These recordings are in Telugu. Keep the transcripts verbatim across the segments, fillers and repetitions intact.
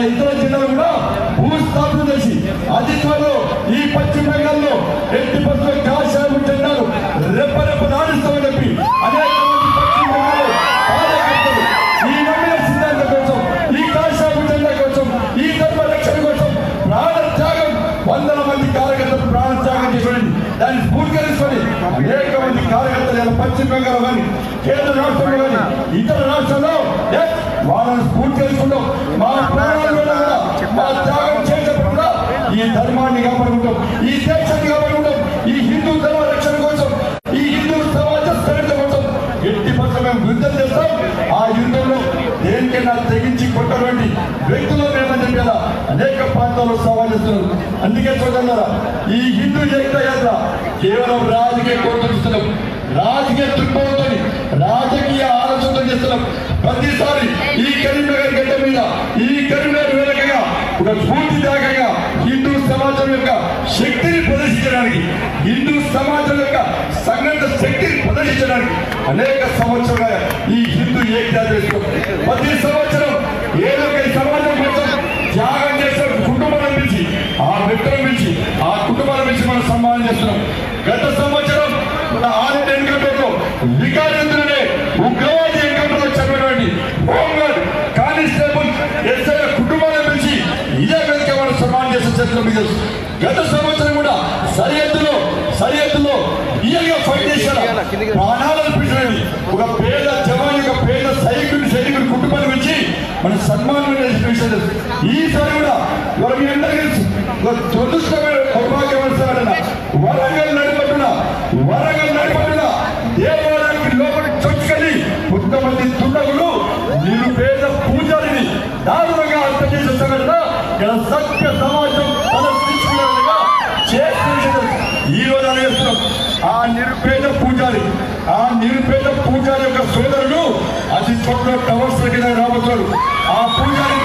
ఇతర జిల్లాలు కూడా భూస్థాపన చేసి అతి త్వరలో ఈ పశ్చిమ బెంగాల్లో ఎట్టి పరిస్థితుల్లో కాషాయం జెండాలు రెప్పరెప్ప నాడుస్తామని చెప్పి అనేక మంది పశ్చిమ బెంగాల్ కార్యకర్తలు ఈ నమ్మిన సిద్ధాంతం కోసం, ఈ కాషాయం జెండా కోసం, ఈ ధర్మ రక్షణ కోసం ప్రాణ త్యాగం వందల మంది కార్యకర్తలు ప్రాణ త్యాగం చేసి దాన్ని స్ఫూర్తికరించుకొని అనేక మంది కార్యకర్తలు పశ్చిమ బెంగాల్ కానీ కేంద్ర రాష్ట్రంలో కానీ ఇతర రాష్ట్రాల్లో వాళ్ళని స్ఫూర్తి చేసుకుంటాం. మా ప్రాణాలు మా త్యాగం చేసేటప్పుడు కూడా ఈ ధర్మాన్ని కాపాడుకుంటాం, ఈ దేశాన్ని కాపాడుకుంటాం, ఈ హిందూ ధర్మ రక్షణ కోసం, ఈ హిందూ సమాజ స్థిరత కోసం ఎట్టి పట్ల మేము యుద్ధం చేస్తాం. ఆ యుద్ధంలో దేనికైనా తెగించి కొట్టటువంటి వ్యక్తులు మేమని చెప్పేలా అనేక ప్రాంతాల్లో సవాల్ చేస్తున్నారు. అందుకే చూడన్నారా ఈ హిందూ ఏకతా యాత్ర కేవలం రాజకీయ కోరుతున్నాం, రాజకీయ దృక్పథంతో రాజకీయ ఆలోచనతో చేస్తున్నాం. ప్రతిసారి ఈ కరీంనగర్ గడ్డ మీద ఈ కరీంనగర్ వేదికగా ఒక స్ఫూర్తిదాయకంగా హిందూ సమాజం యొక్క శక్తిని ప్రదర్శించడానికి, హిందూ సమాజం యొక్క సంఘటిత శక్తిని ప్రదర్శించడానికి అనేక సంవత్సరాలుగా ఈ హిందూ ఏకతా ప్రతి సంవత్సరం ఏదో ఒక సమాజం కోసం త్యాగం చేసే కుటుంబాల నుంచి ఆ వ్యక్తుల నుంచి ఆ కుటుంబాల నుంచి మనం సన్మానం చేస్తున్నాం. గత సంవత్సరం మన ఆర్ఎడ్ ఎన్కౌంటర్ లో వికారేంద్రుడే ఉగ్రవాది ఎన్కౌంటర్ లో చనిపోయినటువంటి హోంగార్డ్ కానిస్టేబుల్ ఎస్ఐ కుటుంబాల నుంచి ఇదే వేదిక మనం సన్మానం చేసే చరిత్ర మీద గత సంవత్సరం కూడా సరిహద్దులో సరిహద్దులో ఇయగా ఫైట్ చేశారు, ప్రాణాలు అర్పించలేదు ఒక పేద జవాన్ యొక్క పేద సైనికుడి సైనికుడి కుటుంబాల నుంచి మన సన్మానం చేసిన ఈసారి కూడా వారు మీ అందరికీ దురదృష్టమైన దౌర్భాగ్యమవుతారన్న వరంగల్ నడిపట్టున వరంగల్ నడిపట్టున దేవాలయానికి లోపలి చొచ్చుకొని కొంతమంది దుండగులు నిరుపేద పూజారిని దారుణంగా హత్య చేసే సంఘటన ఇక్కడ సత్య సమాజం తీసుకునేగా చేస్తున్న ఈ రోజు అనేస్తున్నాం. ఆ నిరుపేద పూజారి ఆ నిరుపేద పూజారి యొక్క సోదరుడు అతి త్వరలో టవర్స్ దగ్గర రాబోతున్నారు. ఆ పూజారి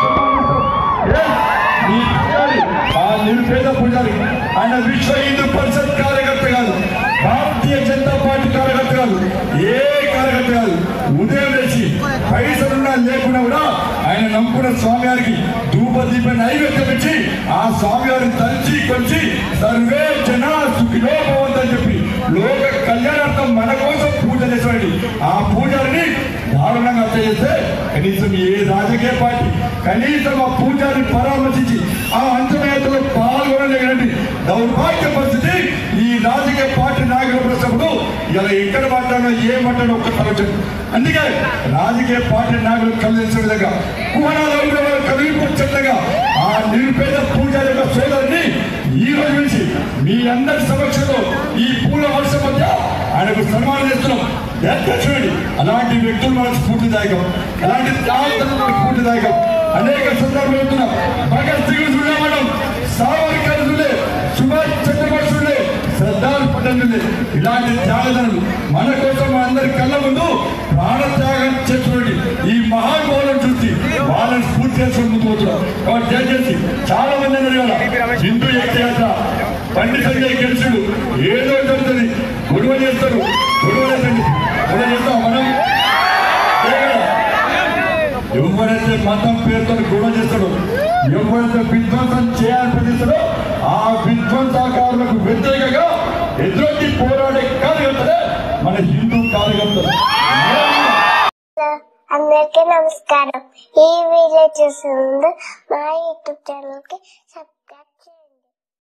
ఆ నిరుపేద పూజారి ఆయన విశ్వ హిందూ పరిషత్ కార్యకర్త కాదు, భారతీయ జనతా పార్టీ కార్యకర్త కాదు, ఏ కార్యకర్త కాదు. ఉదయం లేచి పైసలున్నా లేకుండా కూడా ఆయన నమ్ముకున్న స్వామివారికి ధూప దీప నైవేద్యం ఇచ్చి ఆ స్వామివారిని తలిచి కొంచి సర్వే జన సుఖినో భవంతని చెప్పి లోక కళ్యాణార్థం మన కోసం పూజ చేసేవాడి ఆ పూజారిని దారుణంగా హత్య చేస్తే కనీసం ఏ రాజకీయ పార్టీ కనీసం ఆ పూజారిని పరామర్శించి ఆ అంచనాయతలో పాల్గొనలేని దౌర్భాగ్య పరిస్థితి ఈ రాజకీయ పార్టీ నాయకుల ప్రశ్నప్పుడు ఇలా ఎక్కడ మాట్లాడో ఏ మాట్లాడో ఒక్క తలచండి. అందుకే రాజకీయ పార్టీ నాయకులు కలిసిన విధంగా కుహనాలు కలిగిపోయేట్టుగా ఆ నిరుపేద పూజారి యొక్క సోదరుని ఈ రోజు నుంచి మీ అందరి సమక్షంలో ఈ పూల వర్షం మధ్య ఆయనకు సన్మానం చేస్తున్నాం. చూడండి అలాంటి వ్యక్తులు మనకు స్ఫూర్తిదాయకం, అలాంటి త్యాగం స్ఫూర్తిదాయకం. అనేక సందర్భాలు చెప్తున్నాం. భగత్ సింగ్ చూడే మేడం, సావర్కర్ చూడే, సుభాష్ చంద్రబోస్ చూడే, సర్దార్ పటేల్ చూడే, ఇలాంటి త్యాగదనులు మన కోసం అందరి కళ్ళ ముందు ప్రాణ త్యాగం చేస్తున్నది ఈ మహానుభావులను చూసి వాళ్ళని స్ఫూర్తి చేసుకుని ముందు పోతున్నాం. కాబట్టి దయచేసి చాలా మంది అన్నారు హిందూ ఏకతా యాత్ర బండి సంజయ్ గెలుచుడు ఏదో జరుగుతుంది, గొడవ చేస్తారు, గొడవ చేస్తుంది, గొడవ చేస్తాం మనం. ఎవరైతే మతం పేరుతో గొడవ చేస్తాడో, ఎవరైతే విధ్వంసం చేయాలని ప్రయత్నిస్తాడో ఆ విధ్వంసకారులకు వ్యతిరేకంగా ఎదురొచ్చి పోరాడే కార్యకర్తలే మన హిందూ కార్యకర్తలు. అందరికీ నమస్కారం. ఈ వీడియో చూసిన మా యూట్యూబ్ ఛానల్ కి సబ్స్క్రైబ్